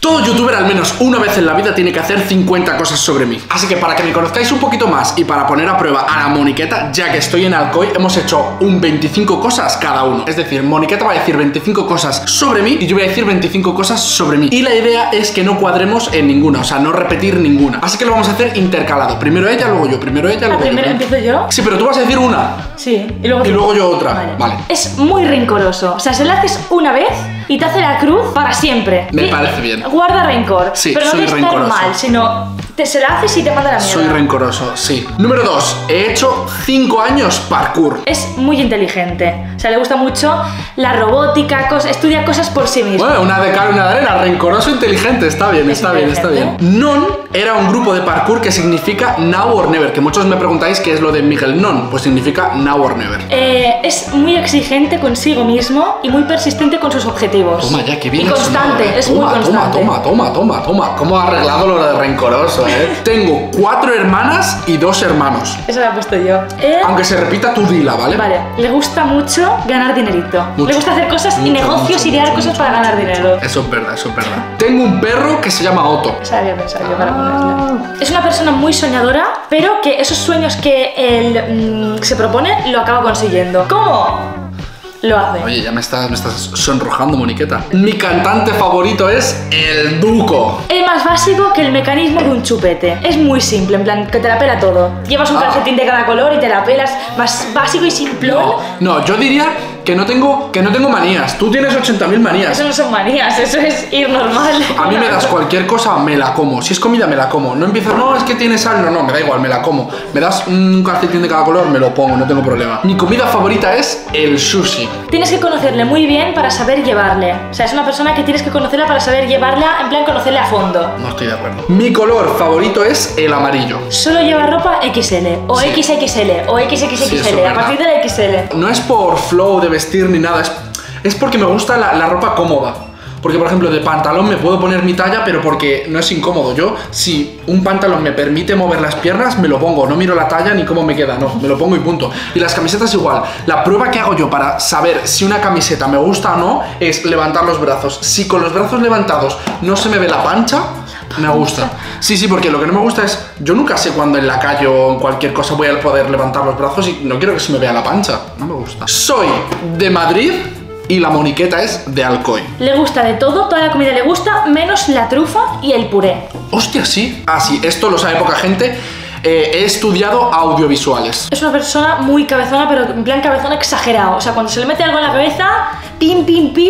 Todo youtuber al menos una vez en la vida tiene que hacer 50 cosas sobre mí. Así que para que me conozcáis un poquito más y para poner a prueba a la Moniqueta, ya que estoy en Alcoy, hemos hecho un 25 cosas cada uno. Es decir, Moniqueta va a decir 25 cosas sobre mí y yo voy a decir 25 cosas sobre mí. Y la idea es que no cuadremos en ninguna, o sea, no repetir ninguna. Así que lo vamos a hacer intercalado. Primero ella, luego yo. Primero ella, luego yo. ¿Primero empiezo yo? Sí, pero tú vas a decir una. Sí, y luego yo otra. Vale. Es muy rencoroso. O sea, se lo haces una vez y te hace la cruz para siempre. Me parece bien. Guarda rencor. Sí, pero no soy te estar rencoroso. mal, sino se la haces y te manda la mierda. Soy rencoroso, sí. Número 2. He hecho 5 años parkour. Es muy inteligente. O sea, le gusta mucho la robótica, estudia cosas por sí mismo. Bueno, una de cal y una de arena. Rencoroso, inteligente. Está bien, está bien, está bien. Non era un grupo de parkour que significa Now or Never. Que muchos me preguntáis qué es lo de Miguel Non. Pues significa Now or Never. Es muy exigente consigo mismo y muy persistente con sus objetivos. Toma ya, que bien. Y constante, es muy constante. Toma. ¿Cómo ha arreglado lo de rencoroso, Tengo 4 hermanas y 2 hermanos. Eso lo he puesto yo. Aunque se repita, tú dila, ¿vale? Vale. Le gusta mucho ganar dinerito. Mucho. Le gusta hacer cosas y negocios y idear cosas para ganar dinero. Eso es verdad, eso es verdad. Tengo un perro que se llama Otto. Esa había pensado yo para ponerle. Es una persona muy soñadora, pero que esos sueños que él se propone lo acaba consiguiendo. ¿Cómo? Lo hace. Oye, ya me estás sonrojando, Moniqueta. Mi cantante favorito es el Duco. Es más básico que el mecanismo de un chupete. Es muy simple, en plan, que te la pela todo. Llevas un calcetín de cada color y te la pelas. Más básico y simplón. No, yo diría que no tengo manías. Tú tienes 80.000 manías. Eso no son manías, eso es ir normal. A mí me das cualquier cosa, me la como. Si es comida, me la como. No empiezas, no, es que tiene sal. No, me da igual, me la como. Me das un calcetín de cada color, me lo pongo, no tengo problema. Mi comida favorita es el sushi. Tienes que conocerle muy bien para saber llevarle. O sea, es una persona que tienes que conocerla para saber llevarla, en plan conocerle a fondo. No estoy de acuerdo. Mi color favorito es el amarillo. Solo lleva ropa XL, o Sí. XXL, o XXXL, Sí, eso es a verdad. partir de la XL. No es por flow de vestir ni nada, es porque me gusta la ropa cómoda. Porque, por ejemplo, de pantalón me puedo poner mi talla, pero porque no es incómodo. Yo, si un pantalón me permite mover las piernas, me lo pongo. No miro la talla ni cómo me queda, no, me lo pongo y punto. Y las camisetas igual. La prueba que hago yo para saber si una camiseta me gusta o no es levantar los brazos. Si con los brazos levantados no se me ve la pancha, me gusta. Sí, porque lo que no me gusta es... Yo nunca sé cuándo en la calle o en cualquier cosa voy a poder levantar los brazos y no quiero que se me vea la pancha. No me gusta. Soy de Madrid y la Moniqueta es de Alcoy. Le gusta de todo, toda la comida le gusta, menos la trufa y el puré. Hostia, sí. Ah, sí, esto lo sabe poca gente. He estudiado audiovisuales. Es una persona muy cabezona, pero en plan cabezón exagerado. O sea, cuando se le mete algo en la cabeza, pim,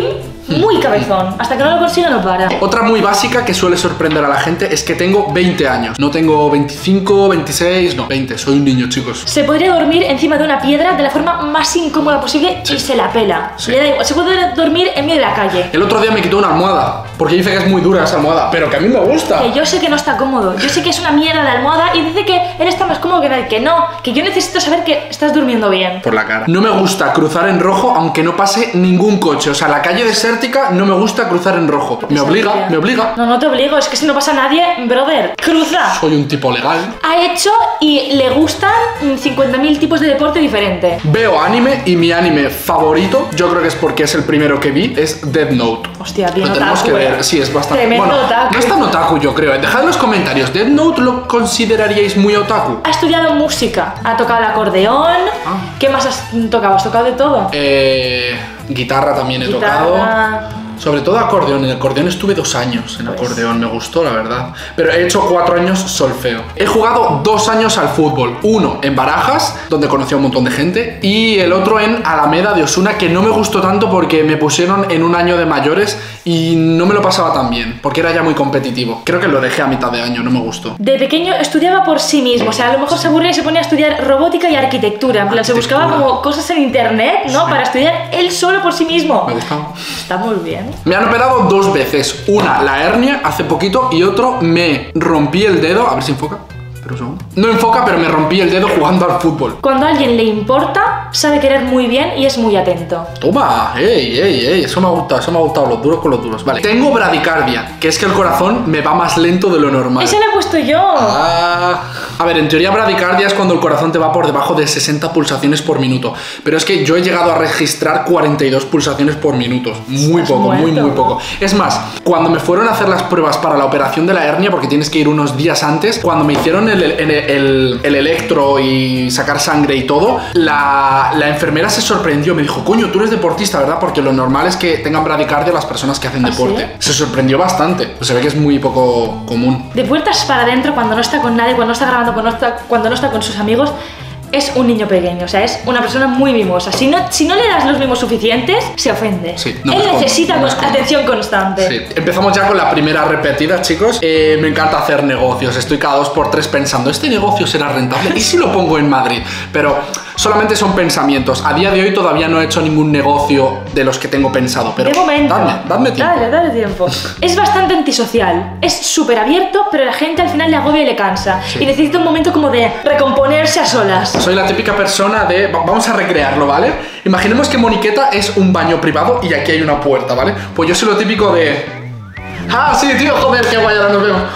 muy cabezón. Hasta que no lo consiga no para. Otra muy básica que suele sorprender a la gente es que tengo 20 años. No tengo 25, 26, no, 20. Soy un niño, chicos. Se podría dormir encima de una piedra de la forma más incómoda posible y se la pela. Sí. Le da igual. Se puede dormir en medio de la calle. El otro día me quitó una almohada porque dice que es muy dura esa almohada, pero que a mí me gusta. Que yo sé que no está cómodo. Yo sé que es una mierda de almohada y dice que él está más cómodo que nadie. Que no, que yo necesito saber que estás durmiendo bien. Por la cara. No me gusta cruzar en rojo aunque no pase ningún coche. O sea, la calle desértica no me gusta cruzar en rojo. Me obliga. No, no te obligo, es que si no pasa nadie, brother, cruza. Soy un tipo legal. Ha hecho y le gustan 50.000 tipos de deporte diferentes. Veo anime y mi anime favorito, yo creo que es porque es el primero que vi, es Death Note. Hostia, bien Lo tenemos otaku, que ver, sí, es bastante... Tremendo bueno, otaku. no es tan otaku, yo creo. Dejad en los comentarios, ¿Death Note lo consideraríais muy otaku? Ha estudiado música, ha tocado el acordeón. ¿Qué más has tocado? ¿Has tocado de todo? Guitarra también he tocado. Sobre todo acordeón. En acordeón estuve 2 años en acordeón, me gustó, la verdad. Pero he hecho 4 años solfeo. He jugado 2 años al fútbol. Uno en Barajas, donde conocí a un montón de gente, y el otro en Alameda de Osuna, que no me gustó tanto porque me pusieron en un año de mayores y no me lo pasaba tan bien, porque era ya muy competitivo. Creo que lo dejé a mitad de año, no me gustó. De pequeño estudiaba por sí mismo, o sea, a lo mejor se aburría y se ponía a estudiar robótica y arquitectura. En plan, se buscaba como cosas en internet, ¿no? Sí. Para estudiar él solo por sí mismo. Me gustaba. Está muy bien. Me han operado 2 veces. Una, la hernia, hace poquito, y otro, me rompí el dedo. A ver si enfoca. Espera un segundo. No enfoca, pero me rompí el dedo jugando al fútbol. Cuando a alguien le importa, sabe querer muy bien y es muy atento. Toma, eso me ha gustado, los duros con los duros. Vale, tengo bradicardia, que es que el corazón me va más lento de lo normal. Ese lo he puesto yo. A ver, en teoría bradicardia es cuando el corazón te va por debajo de 60 pulsaciones por minuto. Pero es que yo he llegado a registrar 42 pulsaciones por minuto. Muy poco, muy poco. Es más, cuando me fueron a hacer las pruebas para la operación de la hernia, porque tienes que ir unos días antes, cuando me hicieron el electro y sacar sangre y todo, la enfermera se sorprendió, me dijo, coño, tú eres deportista, ¿verdad? Porque lo normal es que tengan bradicardia las personas que hacen deporte. ¿Sí? Se sorprendió bastante, pues se ve que es muy poco común. De puertas para adentro, cuando no está con nadie, cuando no está grabando, cuando no está con sus amigos, es un niño pequeño, o sea, es una persona muy mimosa. Si no le das los mimos suficientes, se ofende. Sí, él necesita atención constante. Sí. Empezamos ya con la primera repetida, chicos. Me encanta hacer negocios. Estoy cada 2 por 3 pensando, ¿este negocio será rentable? ¿Y si lo pongo en Madrid? Pero solamente son pensamientos. A día de hoy todavía no he hecho ningún negocio de los que tengo pensado. Pero de momento, dadme tiempo. Dale tiempo. Es bastante antisocial. Es súper abierto, pero la gente al final le agobia y le cansa. Sí. Y necesita un momento como de recomponerse a solas. Soy la típica persona de... Vamos a recrearlo, ¿vale? Imaginemos que Moniqueta es un baño privado y aquí hay una puerta, ¿vale? Pues yo soy lo típico de... ¡Ah, sí, tío! ¡Joder, qué guay! Ahora nos vemos.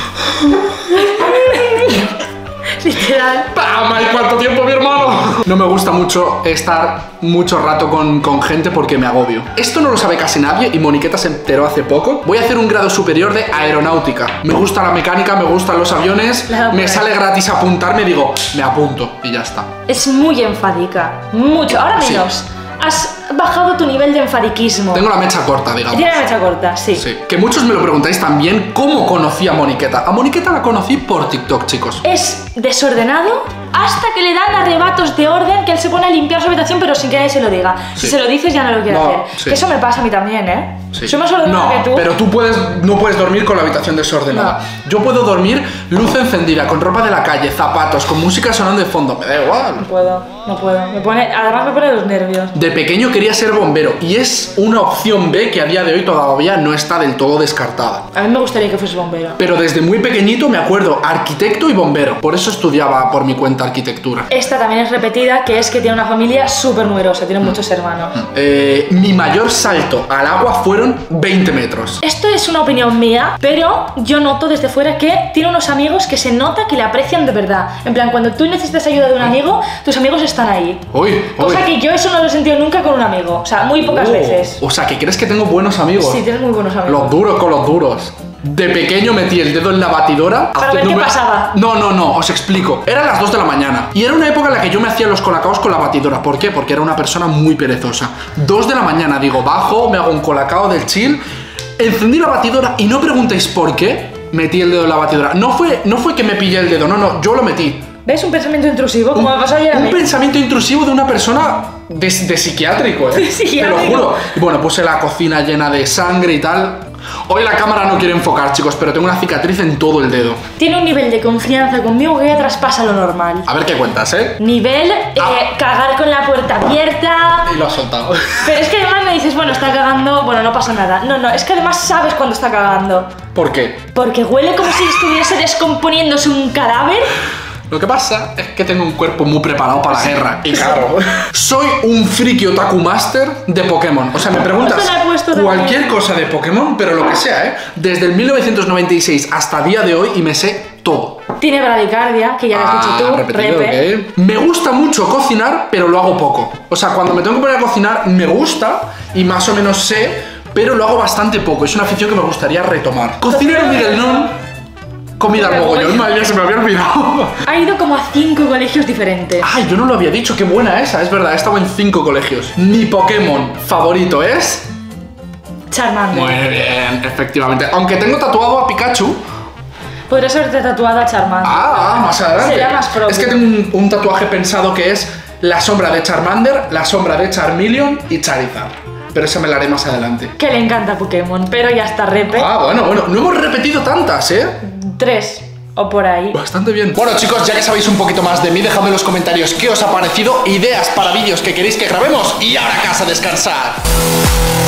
Literal. ¡Pam! ¡Ay, cuánto tiempo, mi hermano! No me gusta mucho estar mucho rato con gente porque me agobio. Esto no lo sabe casi nadie y Moniqueta se enteró hace poco. Voy a hacer un grado superior de aeronáutica. Me gusta la mecánica, me gustan los aviones, me sale gratis apuntarme, digo, me apunto y ya está. Es muy enfádica, mucho. Ahora menos. Sí. Has bajado tu nivel de enfadiquismo. Tengo la mecha corta, digamos. Tiene la mecha corta, sí. Que muchos me lo preguntáis también, ¿cómo conocí a Moniqueta? A Moniqueta la conocí por TikTok, chicos. Es desordenado hasta que le dan arrebatos de orden, que él se pone a limpiar su habitación pero sin que nadie se lo diga. Si se lo dices ya no lo quiere hacer. Sí. Que eso me pasa a mí también, ¿eh? Sí. Soy más ordenada que tú. Pero tú no puedes dormir con la habitación desordenada. No. Yo puedo dormir luz encendida, con ropa de la calle, zapatos, con música sonando de fondo. Me da igual. No puedo. Además me pone los nervios. De pequeño quería ser bombero y es una opción B que a día de hoy todavía no está del todo descartada. A mí me gustaría que fuese bombero. Pero desde muy pequeñito me acuerdo, arquitecto y bombero. Por eso estudiaba por mi cuenta arquitectura. Esta también es repetida, que es que tiene una familia súper numerosa, tiene muchos hermanos. Mi mayor salto al agua fueron 20 metros. Esto es una opinión mía, pero yo noto desde fuera que tiene unos amigos que se nota que le aprecian de verdad. En plan, cuando tú necesitas ayuda de un amigo, tus amigos están ahí. Cosa que yo eso no lo he sentido nunca con un amigo. O sea, muy pocas veces. O sea, que crees que tengo buenos amigos. Sí, tienes muy buenos amigos. Los duros con los duros. De pequeño metí el dedo en la batidora. ¿Para ver qué pasaba? No, os explico. Eran las 2 de la mañana y era una época en la que yo me hacía los colacaos con la batidora. ¿Por qué? Porque era una persona muy perezosa. 2 de la mañana, digo, bajo, me hago un colacao del chill, encendí la batidora y no preguntéis por qué metí el dedo en la batidora. No fue que me pillé el dedo, no, yo lo metí. ¿Ves? Un pensamiento intrusivo, como me pasó ayer a mí. Un pensamiento intrusivo de una persona de psiquiátrico, ¿eh? Te lo juro. Y bueno, puse la cocina llena de sangre y tal. Hoy la cámara no quiere enfocar, chicos, pero tengo una cicatriz en todo el dedo. Tiene un nivel de confianza conmigo que ya traspasa lo normal. A ver qué cuentas, ¿eh? Nivel, cagar con la puerta abierta. Y lo has soltado. Pero es que además me dices, bueno, está cagando, bueno, no pasa nada. No, es que además sabes cuando está cagando. ¿Por qué? Porque huele como si estuviese descomponiéndose un cadáver. Lo que pasa es que tengo un cuerpo muy preparado para la guerra. Y claro, soy un friki otaku master de Pokémon. O sea, me preguntas cualquier cosa de Pokémon, pero lo que sea, ¿eh? Desde el 1996 hasta día de hoy y me sé todo. Tiene bradicardia, que ya lo has dicho tú. Repetido, okay. Me gusta mucho cocinar, pero lo hago poco. O sea, cuando me tengo que poner a cocinar, me gusta y más o menos sé, pero lo hago bastante poco. Es una afición que me gustaría retomar. Cocinero Miguelón. Comida al mogollón, madre mía, se me había olvidado. Ha ido como a 5 colegios diferentes. Ay, yo no lo había dicho, qué buena esa, es verdad, he estado en 5 colegios. Mi Pokémon favorito es... Charmander. Muy bien, efectivamente. Aunque tengo tatuado a Pikachu. Podrías haberte tatuado a Charmander. Más adelante. Sería más propio. Es que tengo un tatuaje pensado que es la sombra de Charmander, la sombra de Charmeleon y Charizard. Pero esa me la haré más adelante. Que le encanta Pokémon, pero ya está repe. Bueno, no hemos repetido tantas, ¿eh? 3 o por ahí. Bastante bien. Bueno, chicos, ya que sabéis un poquito más de mí, dejadme en los comentarios qué os ha parecido, ideas para vídeos que queréis que grabemos y ahora a casa a descansar.